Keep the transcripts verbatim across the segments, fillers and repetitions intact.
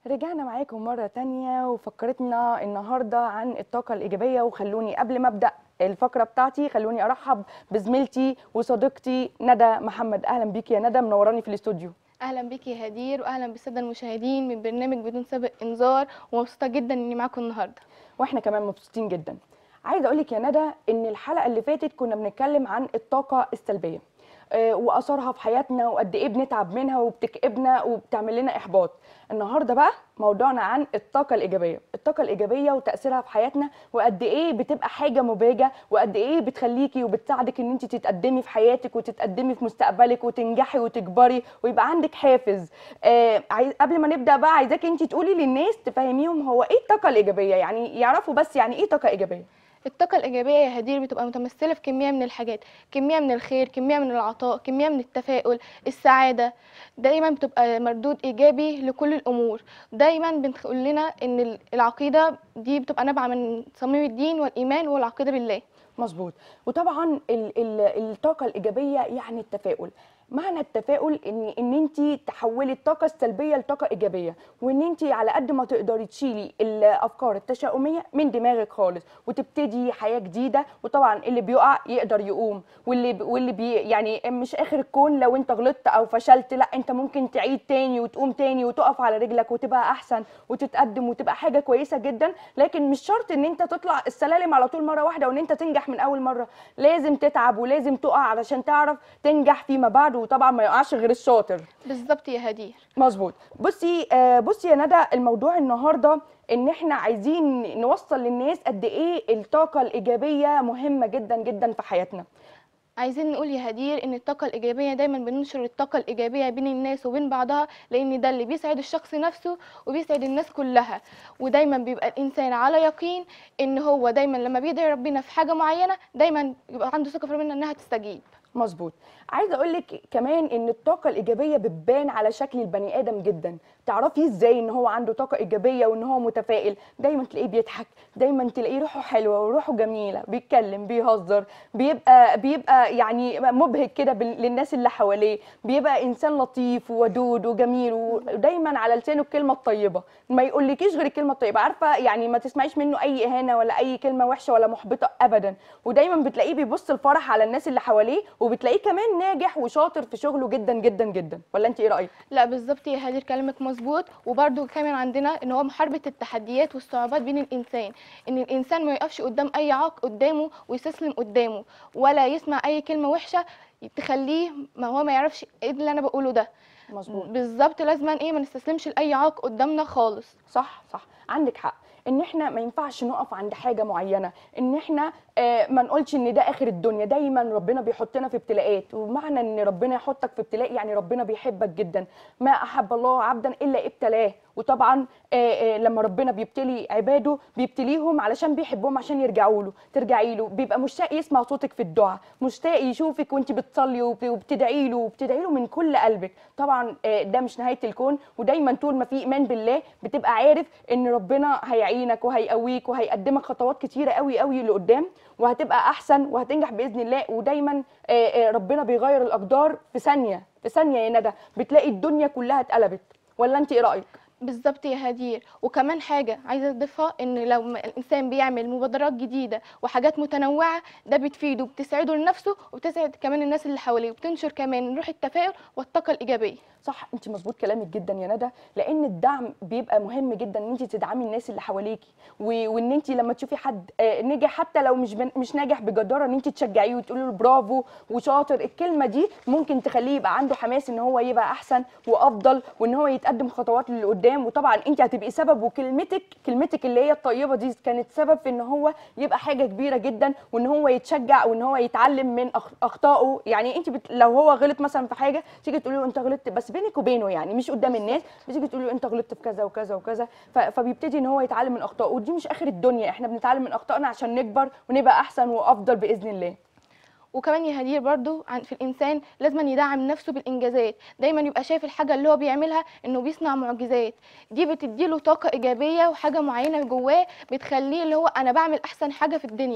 رجعنا معاكم مرة تانية وفكرتنا النهاردة عن الطاقة الإيجابية. وخلوني قبل ما أبدأ الفقرة بتاعتي خلوني أرحب بزميلتي وصديقتي ندى محمد. أهلا بيكي يا ندى، منوراني في الاستوديو. اهلا بيكي يا هدير، واهلا بالساده المشاهدين من برنامج بدون سابق انذار، ومبسوطه جدا اني معاكم النهارده. واحنا كمان مبسوطين جدا. عايزة أقولك يا ندى إن الحلقة اللي فاتت كنا بنتكلم عن الطاقة السلبية آه، واثارها في حياتنا وقد ايه بنتعب منها وبتكئبنا وبتعمل لنا احباط. النهارده بقى موضوعنا عن الطاقه الايجابيه، الطاقه الايجابيه وتاثيرها في حياتنا، وقد ايه بتبقى حاجه مبهجه، وقد ايه بتخليكي وبتساعدك ان انت تتقدمي في حياتك وتتقدمي في مستقبلك وتنجحي وتكبري ويبقى عندك حافز. آه عايز قبل ما نبدا بقى عايزاكي انت تقولي للناس تفهميهم هو ايه الطاقه الايجابيه، يعني يعرفوا بس يعني ايه طاقه ايجابيه. الطاقه الايجابيه يا هدير بتبقى متمثله في كميه من الحاجات، كميه من الخير، كميه من العطاء، كميه من التفاؤل، السعاده. دايما بتبقى مردود ايجابي لكل الامور. دايما بتقول لنا ان العقيده دي بتبقى نابعه من صميم الدين والايمان والعقيده بالله. مظبوط. وطبعا ال ال الطاقه الايجابيه يعني التفاؤل. معنى التفاؤل ان ان انت تحولي الطاقه السلبيه لطاقه ايجابيه، وان انت على قد ما تقدري تشيلي الافكار التشاؤميه من دماغك خالص وتبتدي حياه جديده. وطبعا اللي بيقع يقدر يقوم، واللي واللي بي يعني مش اخر الكون لو انت غلطت او فشلت، لا انت ممكن تعيد تاني وتقوم تاني وتقف على رجلك وتبقى احسن وتتقدم وتبقى حاجه كويسه جدا. لكن مش شرط ان انت تطلع السلالم على طول مره واحده وان انت تنجح من اول مره. لازم تتعب ولازم تقع علشان تعرف تنجح فيما بعد، وطبعا ما يقعش غير الشاطر. بالظبط يا هدير. مظبوط. بصي آه بصي يا ندى، الموضوع النهارده ان احنا عايزين نوصل للناس قد ايه الطاقه الايجابيه مهمه جدا جدا في حياتنا. عايزين نقول يا هدير ان الطاقه الايجابيه دايما بننشر الطاقه الايجابيه بين الناس وبين بعضها، لان ده اللي بيسعد الشخص نفسه وبيسعد الناس كلها. ودايما بيبقى الانسان على يقين ان هو دايما لما بيدعي ربنا في حاجه معينه دايما يبقى عنده ثقه في ربنا انها تستجيب. مظبوط. عايزه اقول لك كمان ان الطاقه الايجابيه بتبان على شكل البني ادم جدا. تعرفي ازاي ان هو عنده طاقه ايجابيه وان هو متفائل؟ دايما تلاقيه بيضحك، دايما تلاقيه روحه حلوه وروحه جميله، بيتكلم بيهزر، بيبقى بيبقى يعني مبهج كده للناس اللي حواليه، بيبقى انسان لطيف وودود وجميل ودايما على لسانه الكلمه الطيبه، ما يقولكيش غير الكلمه الطيبه، عارفه يعني ما تسمعيش منه اي اهانه ولا اي كلمه وحشه ولا محبطه ابدا. ودايما بتلاقيه بيبص الفرح على الناس اللي حواليه، وبتلاقيه كمان ناجح وشاطر في شغله جدا جدا جدا. ولا انت ايه رايك؟ لا بالظبط يا هدير، كلامك مظبوط. وبرده كمان عندنا ان هو محاربه التحديات والصعوبات بين الانسان، ان الانسان ما يقفش قدام اي عائق قدامه ويستسلم قدامه، ولا يسمع اي كلمه وحشه تخليه ما هو ما يعرفش ايه اللي انا بقوله ده. مظبوط. بالظبط، لازما ايه ما نستسلمش لاي عائق قدامنا خالص. صح صح، عندك حق. ان احنا ما ينفعش نقف عند حاجه معينه، ان احنا آه ما نقولش ان ده اخر الدنيا. دايما ربنا بيحطنا في ابتلاءات، ومعنى ان ربنا يحطك في ابتلاء يعني ربنا بيحبك جدا. ما احب الله عبدا الا ابتلاه. وطبعا آه آه لما ربنا بيبتلي عباده بيبتليهم علشان بيحبهم، عشان يرجعوا له ترجعي له. بيبقى مشتاق يسمع صوتك في الدعاء، مشتاق يشوفك وانت بتصلي وبتدعي له وبتدعي له من كل قلبك. طبعا آه ده مش نهايه الكون. ودايما طول ما في ايمان بالله بتبقى عارف ان ربنا هيعينك وهيقويك وهيقدمك خطوات كتيره قوي قوي لقدام، وهتبقى احسن وهتنجح باذن الله. ودايما ربنا بيغير الاقدار في ثانيه في ثانيه يا ندى، بتلاقي الدنيا كلها اتقلبت. ولا انت ايه رايك؟ بالظبط يا هدير. وكمان حاجه عايزه اضيفها، ان لو الانسان بيعمل مبادرات جديده وحاجات متنوعه ده بتفيده وبتسعده لنفسه وبتسعد كمان الناس اللي حواليه، وبتنشر كمان روح التفاؤل والطاقه الايجابيه. صح، انت مظبوط كلامك جدا يا ندى. لان الدعم بيبقى مهم جدا، ان انت تدعمي الناس اللي حواليكي، وان انت لما تشوفي حد نجح حتى لو مش مش ناجح بجداره ان انت تشجعيه وتقولي له برافو وشاطر. الكلمه دي ممكن تخليه يبقى عنده حماس ان هو يبقى احسن وافضل، وان هو يتقدم خطوات لقدام. وطبعا انت هتبقي سبب، وكلمتك كلمتك اللي هي الطيبه دي كانت سبب في ان هو يبقى حاجه كبيره جدا، وان هو يتشجع وان هو يتعلم من اخطائه. يعني انت بت... لو هو غلط مثلا في حاجه تيجي تقولي له انت غلطت، بس بينك وبينه يعني مش قدام الناس، بتيجي تقولي له انت غلطت في كذا وكذا وكذا. فبيبتدي ان هو يتعلم من اخطائه. ودي مش اخر الدنيا، احنا بنتعلم من اخطائنا عشان نكبر ونبقى احسن وافضل باذن الله. وكمان يا هدير برضو في الانسان لازم يدعم نفسه بالانجازات، دايما يبقى شايف الحاجه اللي هو بيعملها انه بيصنع معجزات. دي بتديله طاقه ايجابيه وحاجه معينه جواه بتخليه اللي هو انا بعمل احسن حاجه في الدنيا.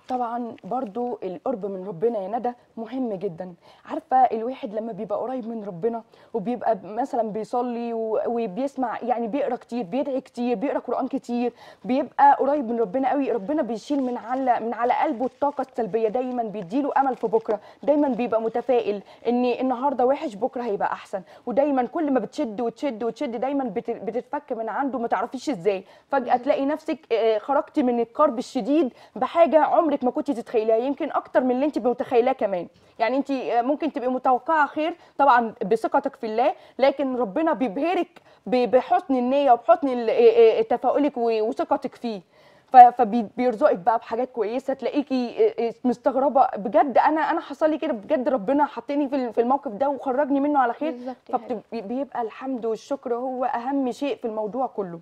طبعا برضو القرب من ربنا يا ندى مهم جدا. عارفه الواحد لما بيبقى قريب من ربنا وبيبقى مثلا بيصلي و- وبيسمع، يعني بيقرا كتير، بيدعي كتير، بيقرا قران كتير، بيبقى قريب من ربنا قوي، ربنا بيشيل من على من على قلبه الطاقه السلبيه، دايما بيديله امل في بكره، دايما بيبقى متفائل ان النهارده وحش بكره هيبقى احسن، ودايما كل ما بتشد وتشد وتشد دايما بت- بتتفك من عنده ما تعرفيش ازاي، فجاه تلاقي نفسك آه، خرجتي من الكرب الشديد بحاجه عمرك ما كنت تتخيليها، يمكن اكتر من اللي انت متخيلاه كمان. يعني انت ممكن تبقي متوقعه خير طبعا بثقتك في الله، لكن ربنا بيبهرك ب- بحسن النيه وبحسن ال- تفاؤلك و- وثقتك فيه، فبيرزقك بقى بحاجات كويسه، تلاقيكي مستغربه بجد. انا انا حصل لي كده بجد، ربنا حطني في في الموقف ده وخرجني منه على خير، بالظبط يا هدير. فبيبقى الحمد والشكر هو اهم شيء في الموضوع كله.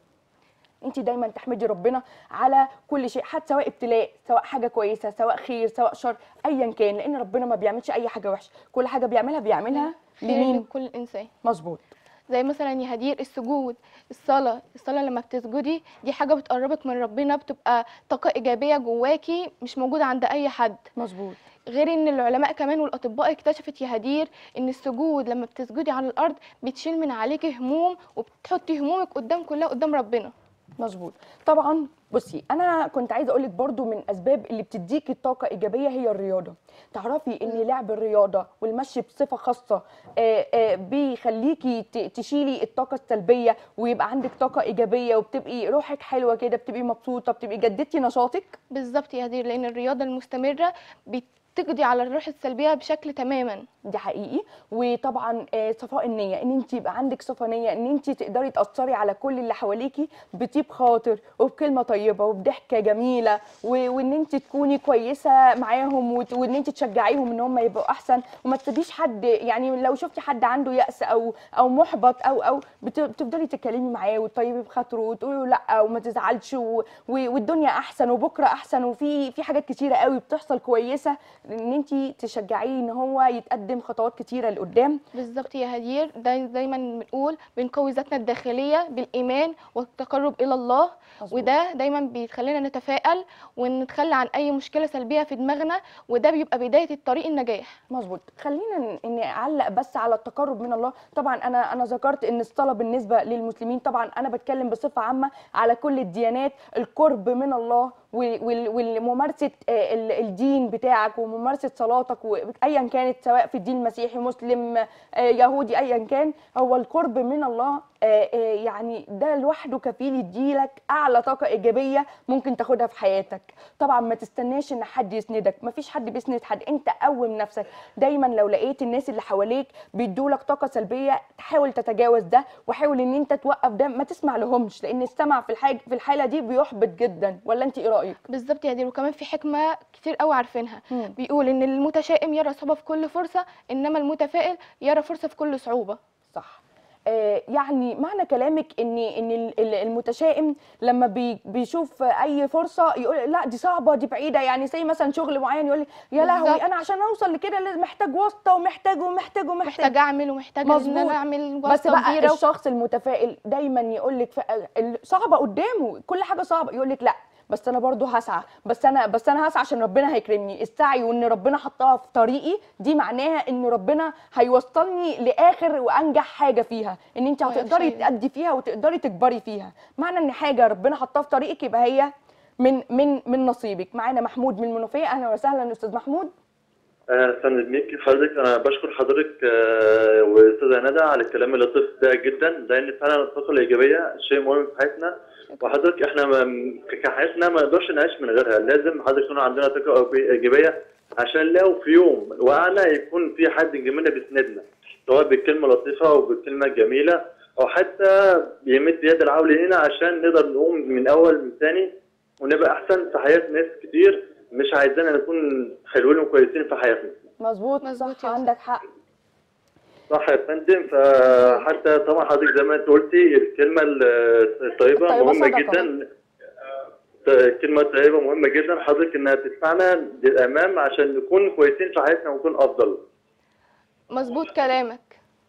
انت دايما تحمدي ربنا على كل شيء، حتى سواء ابتلاء، سواء حاجه كويسه، سواء خير، سواء شر، ايا كان، لان ربنا ما بيعملش اي حاجه وحشه، كل حاجه بيعملها بيعملها خير لمين؟ لكل انسان. مظبوط. زي مثلا يا هدير السجود، الصلاة الصلاة لما بتسجدي دي حاجة بتقربك من ربنا، بتبقى طاقة إيجابية جواكي مش موجودة عند أي حد. مظبوط. غير ان العلماء كمان والاطباء اكتشفت يا هدير ان السجود لما بتسجدي على الارض بتشيل من عليكي هموم، وبتحطي همومك قدام كلها قدام ربنا. مظبوط. طبعا بصي، انا كنت عايزه اقول لك برضو من اسباب اللي بتديكي الطاقه ايجابيه هي الرياضه. تعرفي ان لعب الرياضه والمشي بصفه خاصه آه، آه، بيخليكي ت- تشيلي الطاقه السلبيه ويبقى عندك طاقه ايجابيه، وبتبقي روحك حلوه كده، بتبقي مبسوطه، بتبقي جددتي نشاطك. بالظبط يا هدير، لان الرياضه المستمره بتقضي على الروح السلبيه بشكل تماما. دي حقيقي. وطبعا آه، صفاء النيه، ان انت يبقى عندك صفاء نيه، ان انت تقدري تاثري على كل اللي حواليكي بطيب خاطر وبكلمه طيبه وبضحكه جميله، و- وان انت تكوني كويسه معاهم، وت- وان انت تشجعيهم ان هم يبقوا احسن، وما تسيبيش حد، يعني لو شفتي حد عنده يأس او او محبط او او بت- بتفضلي تتكلمي معاه وتطيبي بخاطره وتقولي له لا وما تزعلش، و- و- والدنيا احسن وبكره احسن، وفي في حاجات كتيره قوي بتحصل كويسه، ان انت تشجعيه ان هو يتقدم خطوات كتيره لقدام. بالظبط يا هدير، دا دايما بنقول بنقوي ذاتنا الداخليه بالايمان والتقرب الى الله. مظبوط. وده دايما بيخلينا نتفائل ونتخلى عن اي مشكله سلبيه في دماغنا، وده بيبقى بدايه الطريق النجاح. مظبوط. خلينا ن- اني اعلق بس على التقرب من الله. طبعا انا انا ذكرت ان الصلاه بالنسبه للمسلمين، طبعا انا بتكلم بصفه عامه على كل الديانات، القرب من الله وال- وال- وممارسه آه، ال- الدين بتاعك وممارسه صلاتك، وايا كانت، سواء في الدين المسيحي، مسلم، آه، يهودي، ايا كان، هو القرب من الله آه، آه، يعني ده لوحده كفيل يديلك اعلى طاقه ايجابيه ممكن تاخدها في حياتك. طبعا ما تستناش ان حد يسندك، ما فيش حد بيسند حد، انت قوم نفسك. دايما لو لقيت الناس اللي حواليك بيدولك طاقه سلبيه، تحاول تتجاوز ده، وحاول ان انت توقف ده، ما تسمع لهمش، لان السمع في الحاجه في الحاله دي بيحبط جدا. ولا انت ايه رايك؟ بالظبط يا هدير، وكمان في حكمه كتير قوي عارفينها، مم. بيقول ان المتشائم يرى صعوبه في كل فرصه، انما المتفائل يرى فرصه في كل صعوبه. صح. آه، يعني معنى كلامك ان ان ال- ال- المتشائم لما بي بيشوف اي فرصه يقول لا دي صعبه، دي بعيده، يعني زي مثلا شغل معين يقول لي يا لهوي بالظبط. انا عشان اوصل لكده لازم محتاج واسطه ومحتاج ومحتاج ومحتاج. محتاجه اعمل ومحتاجه ان مظبوط. انا اعمل بس واسطه بقى كبيره و... الشخص المتفائل دايما يقول لك صعبه قدامه، كل حاجه صعبه، يقول لك لا بس انا برضو هسعى، بس انا بس انا هسعى عشان ربنا هيكرمني. السعي وان ربنا حطها في طريقي دي معناها ان ربنا هيوصلني لاخر وانجح حاجه فيها، ان انت أيوة، هتقدري شايف. تأدي فيها وتقدري تكبري فيها. معنى ان حاجه ربنا حطها في طريقك يبقى هي من من من نصيبك. معانا محمود من المنوفيه، اهلا وسهلا استاذ محمود. اهلا وسهلا بيك حضرتك. انا بشكر حضرتك آه، واستاذه ندى على الكلام اللطيف ده جدا، لان فعلا الطاقه الايجابيه شيء مهم في حياتنا. وحضرتك احنا ما- كحياتنا ما نقدرش نعيش من غيرها، لازم حضرتك يكون عندنا طاقه ايجابيه عشان لو في يوم وقعنا يكون في حد جنبنا بيسندنا، سواء بالكلمه اللطيفه او بالكلمه الجميله، او حتى بيمد يد العون لينا عشان نقدر نقوم من اول من ثاني ونبقى احسن في حياه ناس كتير مش عايزانا نكون حلوين وكويسين في حياتنا. مظبوط. مظبوط صح، يا عندك حق. صح يا فندم. فحتى طبعا حضرتك زي ما انت قلتي الكلمه الطيبه الطيبة مهمه صدقة. جدا. الكلمه الطيبه مهمه جدا حضرتك، انها تدفعنا للامام عشان نكون كويسين في حياتنا ونكون افضل. مظبوط كلامك.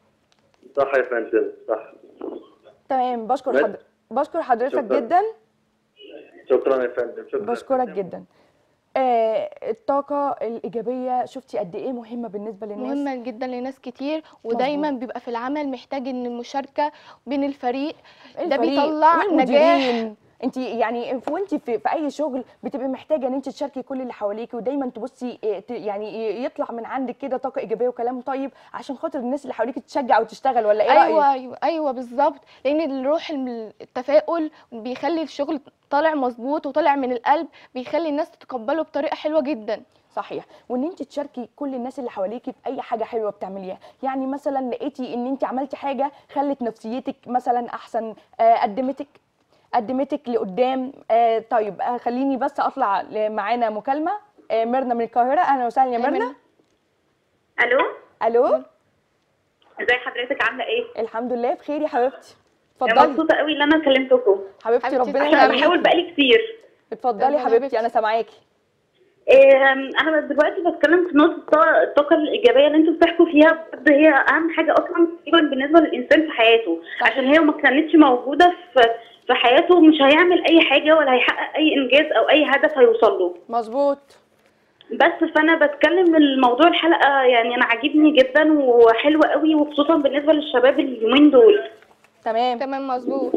صح يا فندم، صح. تمام. بشكر بس. حضرتك بشكر حضرتك شكراً. جدا. شكرا يا فندم. شكرا. بشكرك جدا. آه الطاقه الايجابيه شفتي قد ايه مهمه بالنسبه للناس؟ مهمة جدا لناس كتير، ودايما مظبوط. بيبقى في العمل محتاج ان المشاركة بين الفريق، ده الفريق بيطلع نجاح. والمديرين. انت يعني في- وانت في, في اي شغل بتبقي محتاجه ان انت تشاركي كل اللي حواليكي، ودايما تبصي اه، ت- يعني ي- يطلع من عندك كده طاقه ايجابيه وكلام طيب عشان خاطر الناس اللي حواليكي تشجع وتشتغل، ولا ايه رايك؟ ايوه ايوه ايوه بالظبط، لان الروح الم- التفاؤل بيخلي الشغل طالع مظبوط وطالع من القلب، بيخلي الناس تتقبله بطريقة حلوة جدا. صحيح. وان انت تشاركي كل الناس اللي حواليكي في اي حاجه حلوه بتعمليها، يعني مثلا لقيتي ان انت عملتي حاجه خلت نفسيتك مثلا احسن، آه، قدمتك قدمتك لقدام. آه، طيب آه، خليني بس اطلع ل- معانا مكالمه. آه، ميرنا من القاهره، اهلا وسهلا يا ميرنا. الو، الو. ازي حضرتك عامله ايه؟ الحمد لله بخير يا حبيبتي، انا اتفضلي مبسوطه قوي ان انا كلمتكم حبيبتي، حبيبتي ربنا عشان انا تسلمي. بحاول يخليكي. بقالي كتير. اتفضلي اتفضلي حبيبتي حبيبتي. انا سامعاكي. إيه، انا دلوقتي بتكلم في نقطه الطا- الطاقه الايجابيه اللي انتوا بتحكوا فيها، بجد هي اهم حاجه اصلا تقريبا بالنسبه للانسان في حياته. صحيح. عشان هي ما كانتش موجوده في في حياته مش هيعمل اي حاجه ولا هيحقق اي انجاز او اي هدف هيوصل له. مظبوط. بس فانا بتكلم الموضوع الحلقه، يعني انا عاجبني جدا وحلوه قوي، وخصوصا بالنسبه للشباب اليومين دول. تمام. تمام مظبوط.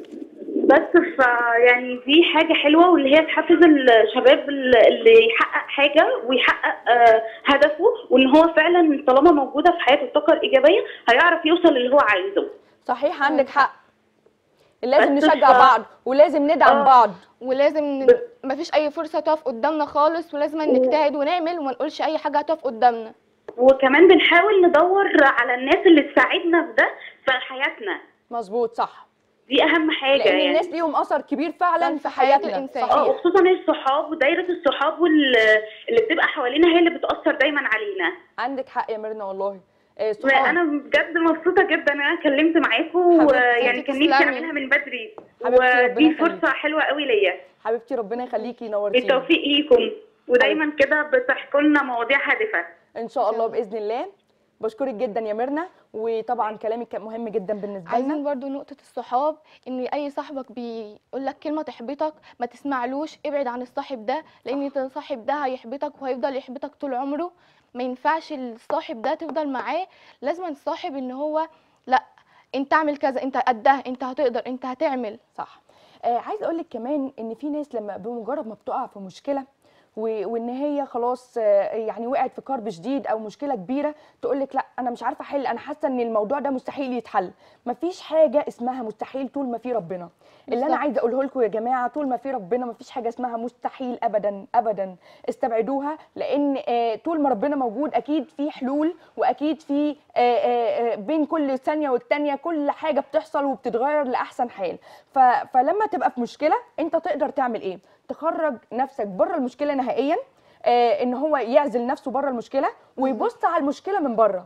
بس ف يعني دي حاجة حلوة، واللي هي تحفز الشباب اللي يحقق حاجة ويحقق آه، هدفه، وان هو فعلا طالما موجودة في حياته الطاقة الإيجابية هيعرف يوصل للي هو عايزه. صحيح عندك حق، لازم بس نشجع ف- بعض ولازم ندعم آه. بعض. ولازم ن... ب- مفيش اي فرصة تقف قدامنا خالص، ولازم نجتهد ونعمل وما نقولش اي حاجة هتقف قدامنا. وكمان بنحاول ندور على الناس اللي تساعدنا في ده في حياتنا. مظبوط صح، دي أهم حاجة لان يعني. الناس ليهم اثر كبير فعلا فعلاً في في حياة حياتنا. الإنسان. اه، صحيح. وخصوصا الصحاب ودايرة الصحاب وال- اللي بتبقى حوالينا هي اللي بتأثر دايما علينا. عندك حق يا ميرنا والله. آه، صحاب. انا بجد مبسوطه جدا ان انا كلمت معاكم، حبيبتي، ويعني كان نفسي تسلمي. اعملها من بدري، حبيبتي، ربنا ودي يخليك. فرصه حلوه قوي ليا. حبيبتي ربنا يخليكي، نورتيني. بالتوفيق ليكم، ودايما كده بتحكوا لنا مواضيع هادفه. ان شاء الله باذن الله. بشكرك جدا يا ميرنا، وطبعا كلامك كان مهم جدا بالنسبه عايزين لنا. برضو نقطة الصحاب، ان اي صاحبك بيقول لك كلمة تحبطك ما تسمعلوش، ابعد عن الصاحب ده، لان الصاحب ده هيحبطك وهيفضل يحبطك طول عمره. ما ينفعش الصاحب ده تفضل معاه، لازم الصاحب ان هو لا، انت اعمل كذا، انت قدها، انت هتقدر، انت هتعمل. صح. آه عايزه اقول لك كمان ان في ناس لما بمجرد ما بتقع في مشكله و- وان هي خلاص آه، يعني وقعت في كرب شديد او مشكله كبيره، تقول لك لا انا مش عارفه احل، انا حاسه ان الموضوع ده مستحيل يتحل. مفيش حاجه اسمها مستحيل طول ما في ربنا. اللي انا بالظبط. عايزه اقوله لكم يا جماعه، طول ما في ربنا مفيش حاجه اسمها مستحيل ابدا ابدا. استبعدوها، لان آه، طول ما ربنا موجود اكيد في حلول، واكيد في آه، آه، آه، بين كل ثانيه والتانيه كل حاجه بتحصل وبتتغير لاحسن حال. ف- فلما تبقى في مشكله انت تقدر تعمل ايه؟ تخرج نفسك بره المشكله نهائيا، آه ان هو يعزل نفسه بره المشكله ويبص على المشكله من بره.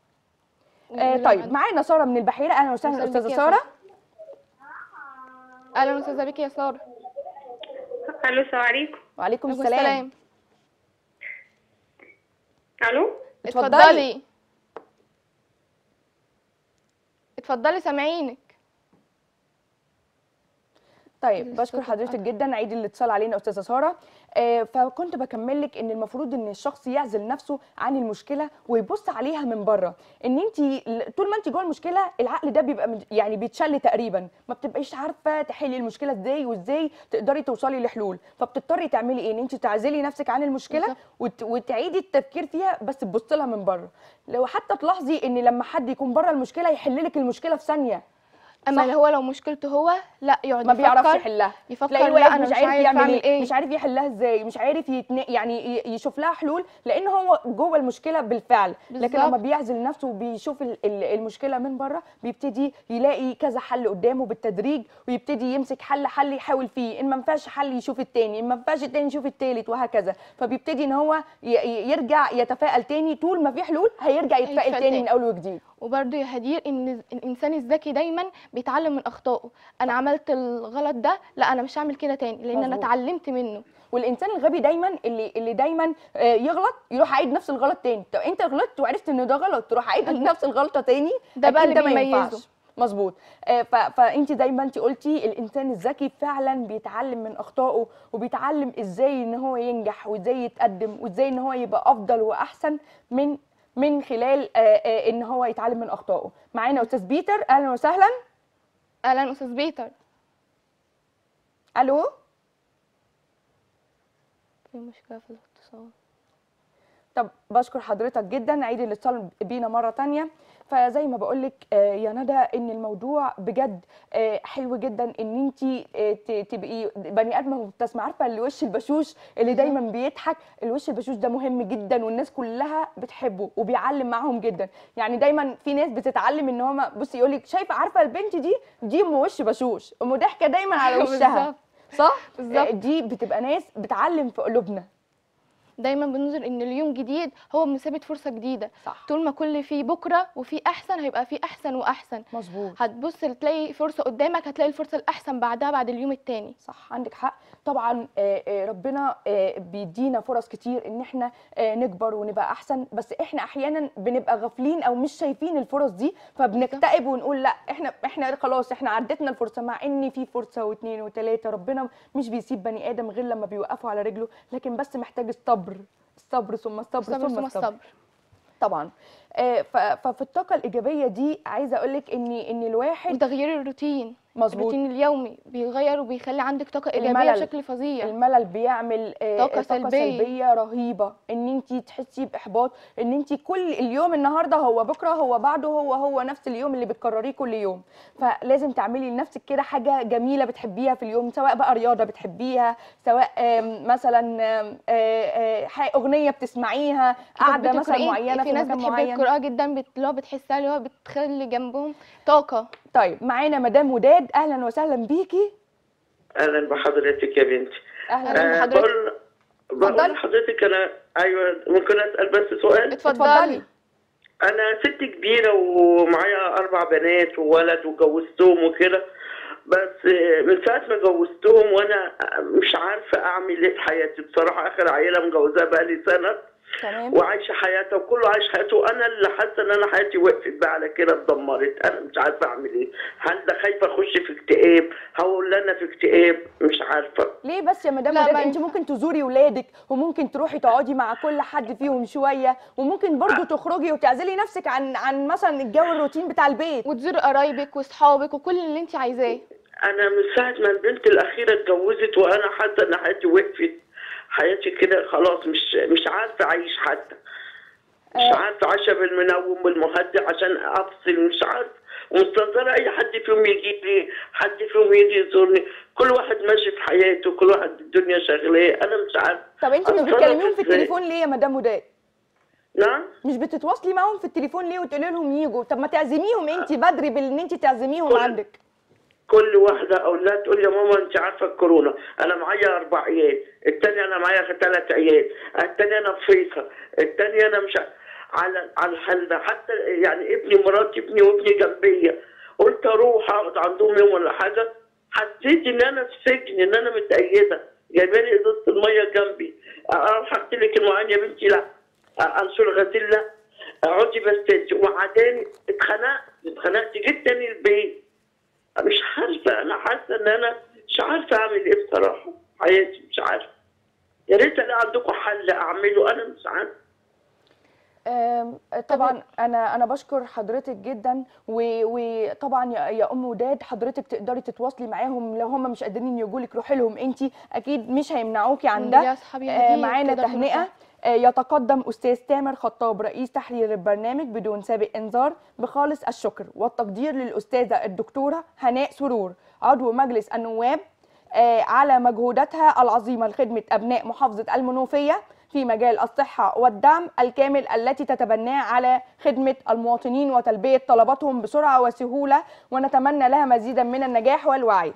آه طيب معانا ساره من البحيره، اهلا وسهلا أهلاً بك استاذه يا ساره. اهلا وسهلا بك يا ساره. الو، السلام عليكم. وعليكم عليكم السلام. الو، اتفضلي. اتفضلي اتفضلي سامعينك. طيب الصوت بشكر حضرتك اتقطع. جدا، عيد الاتصال علينا استاذه ساره. آه فكنت بكمل لك ان المفروض ان الشخص يعزل نفسه عن المشكله ويبص عليها من بره. ان انت طول ما انت جوه المشكله العقل ده بيبقى مد- يعني بيتشل تقريبا، ما بتبقيش عارفه تحلي المشكله ازاي وازاي تقدري توصلي لحلول، فبتضطري تعملي ايه؟ ان انت تعزلي نفسك عن المشكله بالظبط. وت... وتعيدي التفكير فيها، بس تبصي لها من بره. لو حتى تلاحظي ان لما حد يكون بره المشكله يحل لك المشكله في ثانيه، اما صح. اللي هو لو مشكلته هو لا، يقعد ما بيعرفش يفكر يحلها، يفكر تلاقيه لا واقف انا مش عارف يعمل اعمل ايه، ايه. مش عارف يحلها ازاي، مش عارف يتن... يعني ي- يشوف لها حلول، لان هو جوه المشكله بالفعل. لكن بالظبط. لما بيعزل نفسه وبيشوف ال- ال- المشكله من بره بيبتدي يلاقي كذا حل قدامه بالتدريج، ويبتدي يمسك حل حل يحاول فيه، ان ما ينفعش حل يشوف التاني، ان ما ينفعش التاني يشوف التالت، وهكذا. فبيبتدي ان هو ي... ي- يرجع يتفائل تاني، طول ما في حلول هيرجع يتفائل هيتفائل تاني تاني. من اول وجديد. وبرده يا هدير ان الانسان الذكي دايما بيتعلم من اخطائه، انا عملت الغلط ده، لا انا مش هعمل كده تاني لان انا مظبوط. اتعلمت منه. والانسان الغبي دايما اللي اللي دايما آه، يغلط يروح عيد نفس الغلط تاني. طب انت غلطت وعرفت ان ده غلط تروح عيد نفس الغلطه تاني، ده بقى أكيد اللي ما بيميزه. ينفعش. مظبوط. آه، ف- فانت زي ما انت قلتي الانسان الذكي فعلا بيتعلم من اخطائه، وبيتعلم ازاي ان هو ينجح وازاي يتقدم وازاي ان هو يبقى افضل واحسن من من خلال آه، آه، ان هو يتعلم من اخطائه. معانا استاذ بيتر، اهلا وسهلا. اهلا استاذ بيتر. الو. في مشكله في الاتصال. طب بشكر حضرتك جدا، عيد الاتصال بينا مره تانية. فزي ما بقول لك يا ندى ان الموضوع بجد آه، حلو جدا ان انت تبقي بني ادمه مبتسمه، عارفه الوش البشوش اللي دايما بيضحك. الوش البشوش ده مهم جدا والناس كلها بتحبه وبيعلم معاهم جدا. يعني دايما في ناس بتتعلم ان هم بصي يقول لك شايفه عارفه البنت دي دي ام وش بشوش، ام ضحكه دايما على وشها. بالظبط. صح. بالظبط. آه، دي بتبقى ناس بتعلم في قلوبنا. دايما بننظر ان اليوم جديد هو بمثابه فرصه جديده. صح. طول ما كل فيه بكره وفي احسن هيبقى فيه احسن واحسن. مظبوط. هتبص تلاقي فرصه قدامك، هتلاقي الفرصه الاحسن بعدها بعد اليوم التاني. صح، عندك حق. طبعا آه، آه، ربنا آه، بيدينا فرص كتير ان احنا آه، نكبر ونبقى احسن، بس احنا احيانا بنبقى غافلين او مش شايفين الفرص دي، فبنكتئب ونقول لا احنا احنا خلاص احنا عدتنا الفرصه، مع ان في فرصه واثنين وثلاثه. ربنا مش بيسيب بني ادم غير لما بيوقفه على رجله، لكن بس محتاج الصبر، الصبر ثم الصبر الصبر ثم ثم الصبر. الصبر. طبعا. آه، ف- ففي الطاقه الايجابيه دي عايزه اقول لك ان ان الواحد وتغيير الروتين. مظبوط. الروتين اليومي بيغير وبيخلي عندك طاقه ايجابيه الملل. بشكل فظيع. الملل بيعمل آه، طاقة طاقه سلبية. سلبيه رهيبه، ان انت تحسي باحباط، ان انت كل اليوم النهارده هو بكره هو بعده هو هو نفس اليوم اللي بتكرريه كل يوم. فلازم تعملي لنفسك كده حاجه جميله بتحبيها في اليوم، سواء بقى رياضه بتحبيها، سواء آم، مثلا آم، آه، آه، ح- اغنيه بتسمعيها، قاعده مثلا بتقرأي. معينه في في ناس مكان بتحب معين. القراءه جدا، بت- اللي هو بتحسها اللي هو بتخلي جنبهم طاقه. طيب معانا مدام وداد، اهلا وسهلا بيكي. اهلا بحضرتك يا بنتي. اهلا. أهلاً آه بحضرتك. بقول بقول اتفضلي. لحضرتك انا ايوه ممكن اسال بس سؤال؟ اتفضلي. انا ست كبيره ومعايا اربع بنات وولد وجوزتهم وكده، بس آه، من ساعه ما جوزتهم وانا مش عارفه اعمل ايه في حياتي بصراحه. اخر عيله مجوزاها بقالي سنه تمام. وعايشه حياتها وكله عايش حياته، انا اللي حاسه ان انا حياتي وقفت بقى على كده، اتدمرت. انا مش عارفه اعمل ايه. هل ده خايفه اخش في اكتئاب؟ هقول انا في اكتئاب؟ مش عارفه. ليه بس يا مدام لا، وداد؟ ما انت ينفع. ممكن تزوري ولادك، وممكن تروحي تقعدي مع كل حد فيهم شويه، وممكن برضو تخرجي وتعزلي نفسك عن عن مثلا الجو الروتين بتاع البيت. وتزوري قرايبك واصحابك وكل اللي انت عايزاه. انا من ساعه ما البنت الاخيره اتجوزت وانا حاسه ان حياتي وقفت، حياتي كده خلاص، مش مش عارفه اعيش حتى، مش آه. عارفه عايشه بالمنوم بالمهدئ عشان افصل، مش عارفه. ومستنظره اي حد فيهم يجي لي، حد فيهم يجي يزورني، كل واحد ماشي في حياته، كل واحد الدنيا شغلاه، انا مش عارفه. طب انت مش أتصرف بتكلميهم في إزاي؟ التليفون ليه يا مدام وداد؟ نعم؟ مش بتتواصلي معاهم في التليفون ليه وتقولي لهم يجوا؟ طب ما تعزميهم انت بدري بان انت تعزميهم كل- عندك. كل واحده اقول لها تقول يا ماما انت عارفه الكورونا، انا معايا اربع عيال، الثانيه انا معايا ثلاث عيال، الثانيه انا فيصل، الثانيه انا مش ع- على على الحل ده. حتى يعني ابني مراتي ابني وابني جنبيه، قلت اروح اقعد عندهم يوم ولا حاجه، حسيت ان انا في سجن، ان انا متأيده، جايبالي ازازه الميه جنبي، اروح اغسل لك المواعين يا بنتي لا، انشر الغسيل لا، اقعدي بس. وبعدين اتخنقت اتخنقت جدا البيت، مش عارفه، انا حاسه ان انا مش عارفه اعمل ايه بصراحه، حياتي مش عارفه. يا ريت الاقي عندكم حل اعمله، انا مش عارفه. آم، طبعا انا انا بشكر حضرتك جدا، و- وطبعا يا يا ام وداد حضرتك تقدري تتواصلي معاهم، لو هم مش قادرين يجوا لك روحي لهم انت، اكيد مش هيمنعوكي عن ده. ليا أصحابي آه، هدية معانا تقدر تهنئه. تروحها. آه، يتقدم استاذ تامر خطاب رئيس تحرير البرنامج بدون سابق انذار بخالص الشكر والتقدير للاستاذه الدكتوره هناء سرور عضو مجلس النواب آه، على مجهوداتها العظيمه لخدمه ابناء محافظه المنوفيه في مجال الصحة والدعم الكامل التي تتبناه على خدمة المواطنين وتلبية طلباتهم بسرعة وسهولة، ونتمنى لها مزيدا من النجاح والوعي.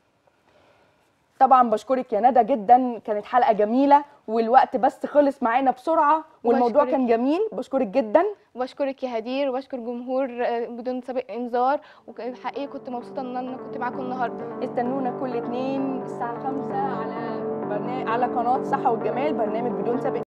طبعا بشكرك يا ندى جدا، كانت حلقة جميلة والوقت بس خلص معانا بسرعة والموضوع بشكرك. كان جميل. بشكرك جدا. وبشكرك يا هدير، وبشكر جمهور آه، بدون سابق انذار، وحقيقي كنت مبسوطه ان انا كنت معاكم النهارده. استنونا كل اتنين الساعة خمسة على برنامج على قناة صحة والجمال، برنامج بدون سابق